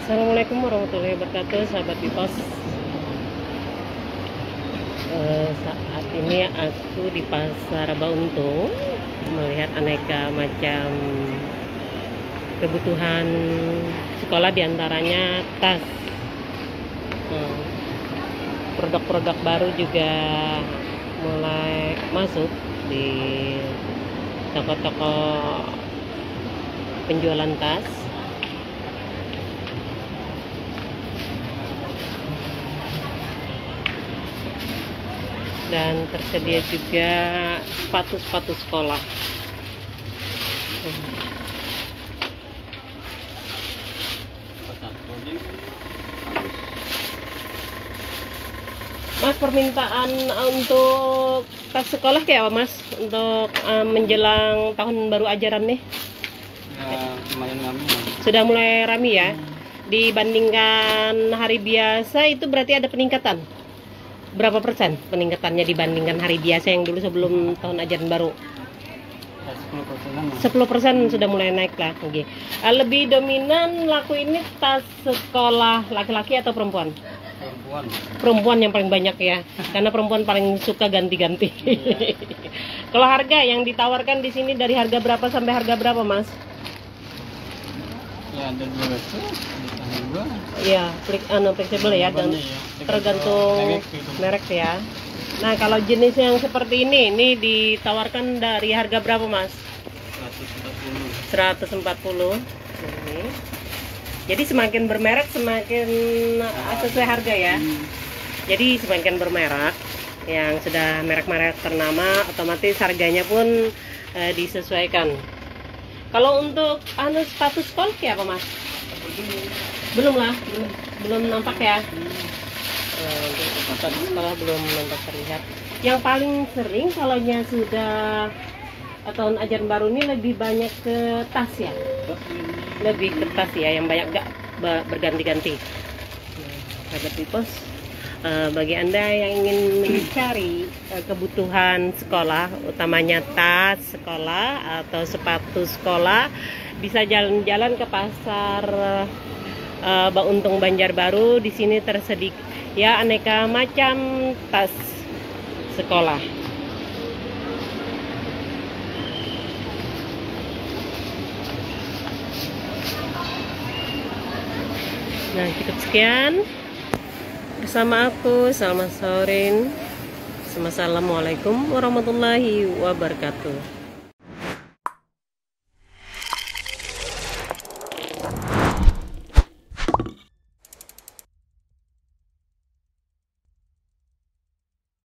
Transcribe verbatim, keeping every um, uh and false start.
Assalamualaikum warahmatullahi wabarakatuh, sahabat Bipos. Eh, saat ini aku di Pasar Bauntung melihat aneka macam kebutuhan sekolah, diantaranya tas. Hmm, produk-produk baru juga mulai masuk di toko-toko penjualan tas. Dan tersedia juga sepatu-sepatu sekolah. Mas, permintaan untuk tas sekolah kayak apa, Mas? Untuk um, menjelang tahun baru ajaran nih? Ya, lumayan rame. Sudah mulai rame ya? Dibandingkan hari biasa itu berarti ada peningkatan? Berapa persen peningkatannya dibandingkan hari biasa yang dulu sebelum tahun ajaran baru? Ya, sepuluh persenan. sepuluh persen sudah mulai naik lah. Oke. Lebih dominan laku ini tas sekolah laki-laki atau perempuan? Perempuan. Perempuan yang paling banyak ya, karena perempuan paling suka ganti-ganti. Kalau harga yang ditawarkan di sini dari harga berapa sampai harga berapa, Mas? Ya, ada dua ratus, ada dua. Iya, flex, anu, fleksibel ya, dan tergantung merek ya. Nah, kalau jenis yang seperti ini, ini ditawarkan dari harga berapa, Mas? seratus empat puluh. Ini. Jadi semakin bermerek semakin sesuai harga ya. Jadi semakin bermerek, yang sudah merek-merek ternama, otomatis harganya pun e, disesuaikan. Kalau untuk anu sepatu sekolah kayak apa, Mas? Belum lah, belum, belum nampak ya. Uh, sepatu sekolah belum nampak terlihat. Yang paling sering kalau nya sudah tahun ajaran baru ini lebih banyak ke tas ya, lebih ke tas ya, yang banyak gak berganti-ganti. Sahabat Bipos, uh, bagi anda yang ingin mencari uh, kebutuhan sekolah, utamanya tas sekolah atau sepatu sekolah, bisa jalan-jalan ke pasar uh, Bauntung Banjarbaru. Di sini tersedia ya aneka macam tas sekolah. Nah, cukup sekian bersama aku, Salma Saurin. Assalamualaikum warahmatullahi wabarakatuh.